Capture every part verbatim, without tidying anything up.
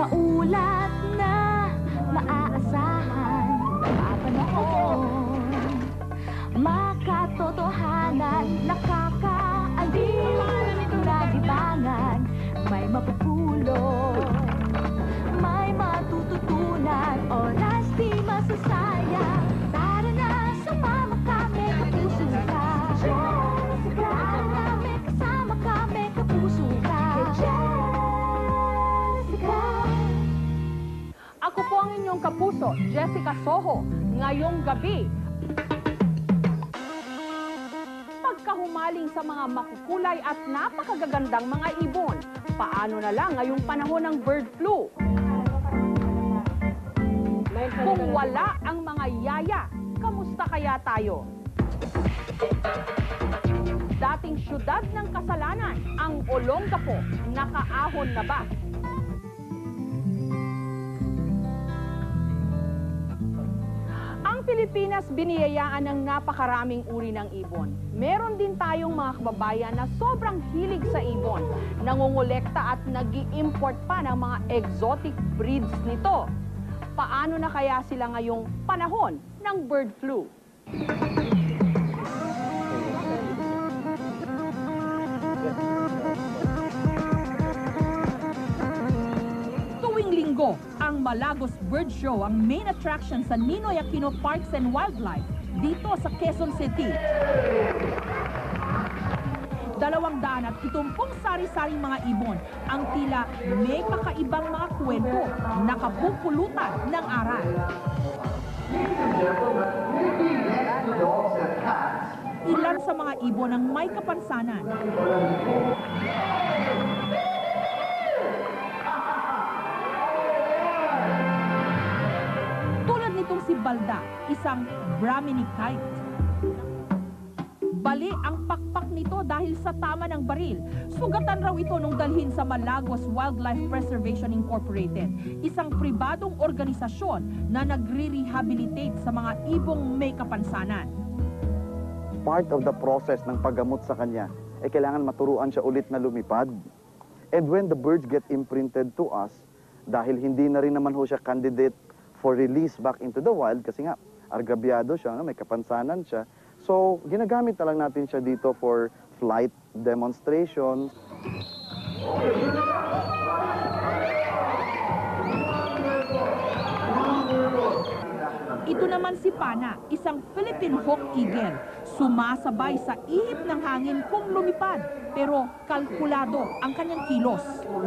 Maulat na maaasahan, papanahon, makatotohanan, nakakaaliw na libangan, may mapupulot, may matututunan, oras di masasayang. Tara na, sumama kami, kapuso ka. Tara na, may kasama kami, kapuso ka. Ako po ang inyong kapuso, Jessica Soho, ngayong gabi. Pagkahumaling sa mga makukulay at napakagagandang mga ibon, paano na lang ngayong panahon ng bird flu? Kung wala ang mga yaya, kamusta kaya tayo? Dating syudad ng kasalanan, ang Olongapo, nakaahon na ba? Ang Pilipinas biniyayaan ng napakaraming uri ng ibon. Meron din tayong mga kababayan na sobrang hilig sa ibon, nangongolekta at nag-i-import pa ng mga exotic breeds nito. Paano na kaya sila ngayong panahon ng bird flu? Tuwing linggo, ang Malagos Bird Show ang main attraction sa Ninoy Aquino Parks and Wildlife dito sa Quezon City. Dalawang daan at itumpong sari-saring mga ibon ang tila may kakaibang mga kwento na kapupulutan ng aral. Ilan sa mga ibon ang may kapansanan. Tulad nitong si Balda, isang Brahminy kite. Bali ang pakpak nito dahil sa tama ng baril. Sugatan raw ito nung dalhin sa Malagos Wildlife Preservation Incorporated, isang pribadong organisasyon na nagre-rehabilitate sa mga ibong may kapansanan. Part of the process ng paggamot sa kanya, eh kailangan maturuan siya ulit na lumipad. And when the birds get imprinted to us, dahil hindi na rin naman ho siya candidate for release back into the wild, kasi nga, argabyado siya, may kapansanan siya. So, ginagamit na lang natin siya dito for flight demonstrations. Ito naman si Pana, isang Philippine Hawk Eagle. Sumasabay sa ihip ng hangin kung lumipad, pero kalkulado ang kanyang kilos.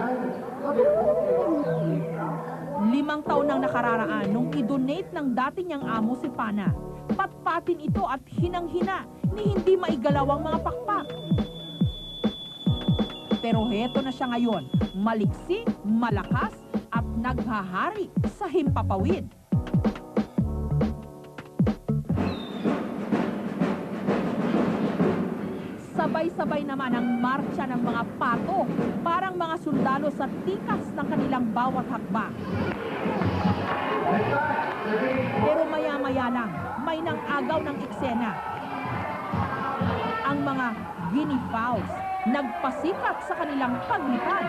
Limang taon nang nakararaan nung i-donate ng dati niyang amo si Pana. Patpatin ito at hinang-hina ni hindi maigalaw ang mga pakpak. Pero heto na siya ngayon, maliksi, malakas at naghahari sa himpapawid. Sabay-sabay naman ang marcha ng mga pato, parang mga sundalo sa tikas ng kanilang bawat hakbang. Pero maya-maya lang, may nang-agaw ng eksena. Ang mga guinea fowls nagpasikat sa kanilang paglipad.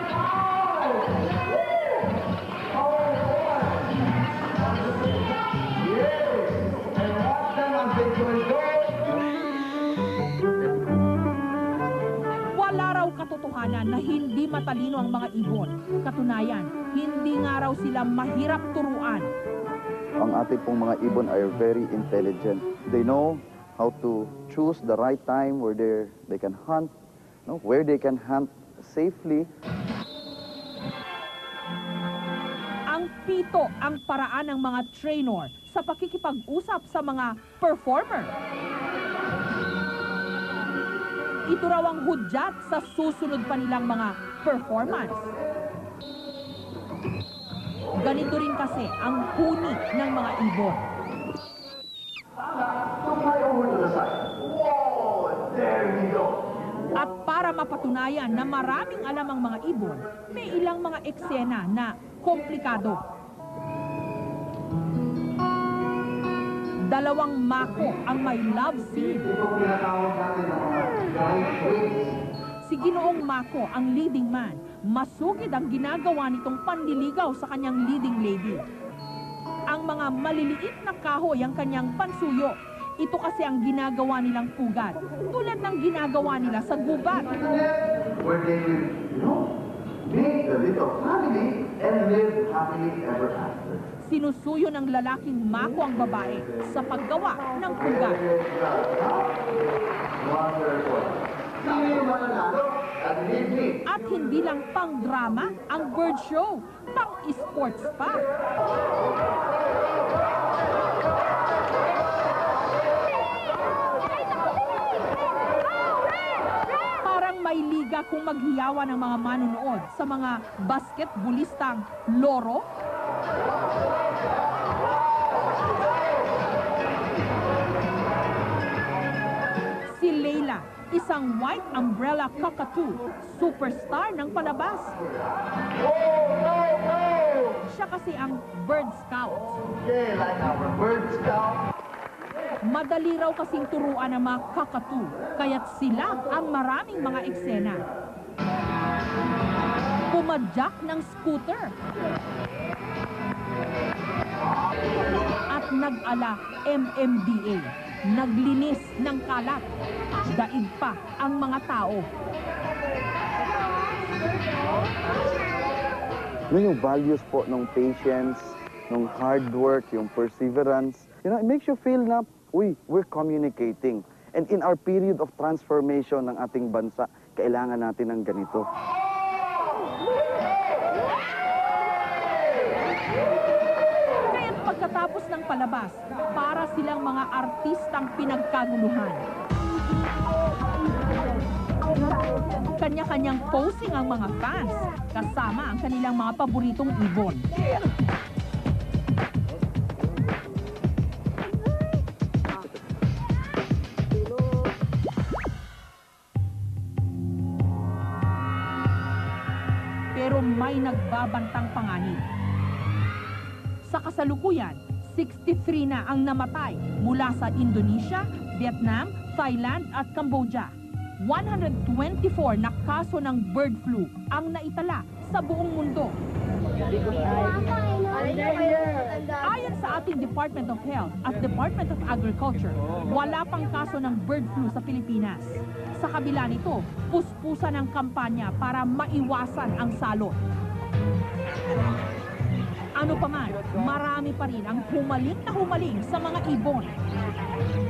Wala raw katotohanan na hindi matalino ang mga ibon. Katunayan, hindi nga raw sila mahirap turuan. Ang ating pong mga ibon are very intelligent. They know how to choose the right time where they they can hunt, no, where they can hunt safely. Ang pito ang paraan ng mga trainer sa pakikipag-usap sa mga performer. Ito raw ang hudyat sa susunod pa nilang mga performance. Ganito rin kasi ang huni ng mga ibon. At para mapatunayan na maraming alam ang mga ibon, may ilang mga eksena na komplikado. Dalawang mako ang may love scene. Si Ginoong Mako ang leading man. Masugid ang ginagawa nitong panliligaw sa kanyang leading lady. Ang mga maliliit na kahoy ang kanyang pansuyo. Ito kasi ang ginagawa nilang pugad, tulad ng ginagawa nila sa gubat. Where they will, you know, make a little family and live happily ever after. Sinusuyo ng lalaking Mako ang babae sa paggawa ng pugad. Wonderful. Sino yung mananalo? At believe me, At hindi lang pang drama ang bird show, pang sports pa. Parang may liga kung maghiyawan ng mga manunood sa mga basketballistang loro. Si Leila, isang white umbrella cockatoo, superstar ng palabas. Siya kasi ang bird scout. okay, like our bird scout. Madali raw kasing turuan ng mga cockatoo, kaya't sila ang maraming mga eksena. Pumadyak ng scooter. At nag-ala M M D A, naglinis ng kalat. Daig pa ang mga tao. Yun yung values po ng patience, ng hard work, yung perseverance. You know, it makes you feel na, uy, we're communicating. And in our period of transformation ng ating bansa, kailangan natin ng ganito. Kaya't pagkatapos ng palabas, para silang mga artistang pinagkaguluhan. Kanya-kanyang posing ang mga fans, kasama ang kanilang mga paboritong ibon. Pero may nagbabantang panganib. Sa kasalukuyan, sixty-three na ang namatay mula sa Indonesia, Vietnam, Thailand at Cambodia. one hundred twenty-four na kaso ng bird flu ang naitala sa buong mundo. Ayon sa ating Department of Health at Department of Agriculture, wala pang kaso ng bird flu sa Pilipinas. Sa kabila nito, puspusan ang kampanya para maiwasan ang salot. Ano pa man, marami pa rin ang humaling na humaling sa mga ibon.